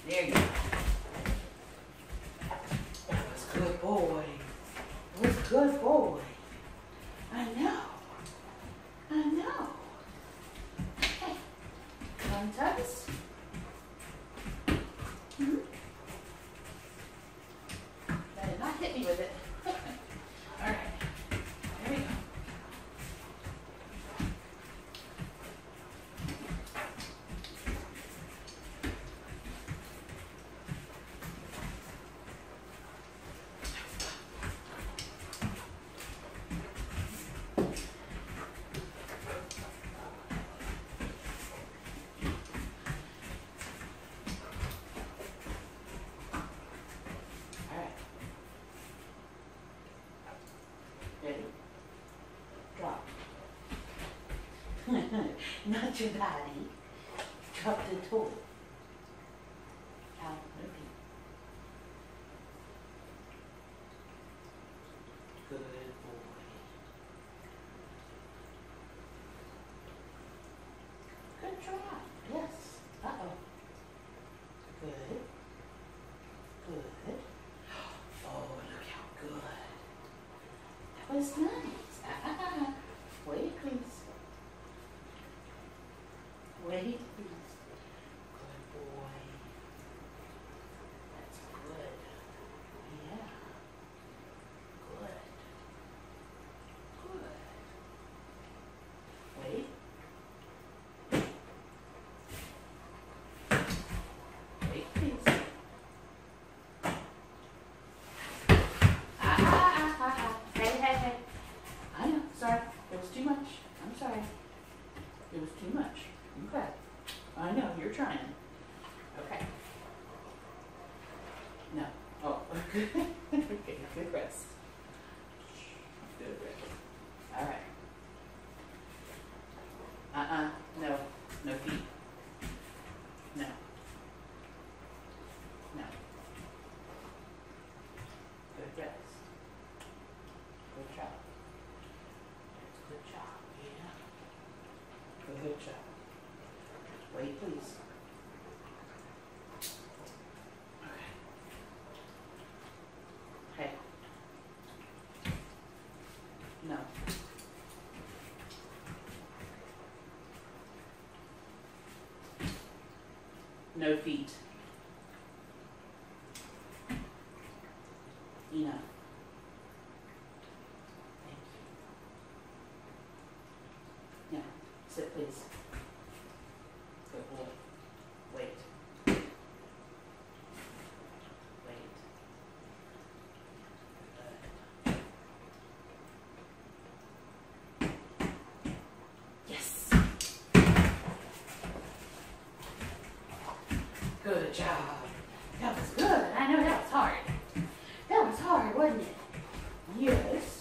There you go. That was good boy. That was good boy. I know. I know. Hey, one toes. Better not hit me with it. All right. There we go. Ready? Drop. Not your body. Drop the toe. Out, repeat. Good boy. Good job. Yes. Uh-oh. Good. Good. Oh, look how good. That was nice. Wait, please. Wait, please. Good boy. That's good. Yeah. Good. Good. Wait. Wait, please. Hey. I know, sorry. It was too much. I'm sorry. It was too much. Okay. I know, you're trying. Okay. No. Oh, okay. Okay, good rest. Good rest. All right. No. No feet. No. No. Good rest. Good job. Good job, yeah. Good job. Wait, please. Okay. Hey. No. No feet. Enough. Yeah, sit please. Good boy. Wait. Wait. Yes. Good job. That was good. I know that was hard. That was hard, wasn't it? Yes.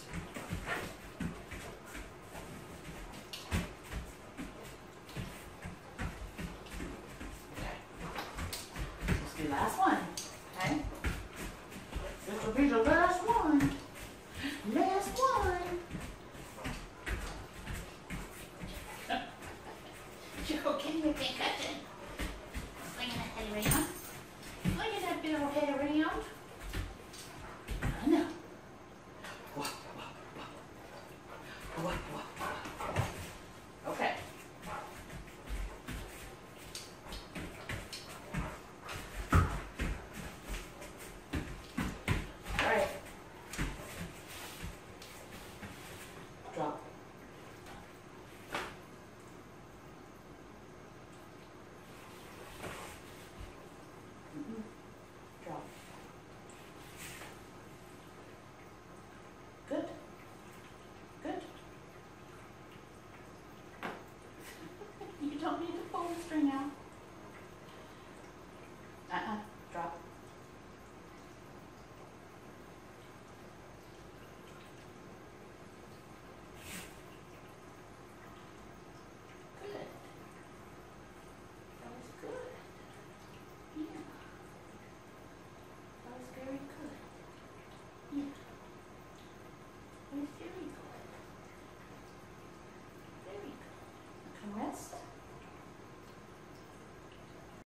The last one, okay? This will be the last one. Last one. You okay with that?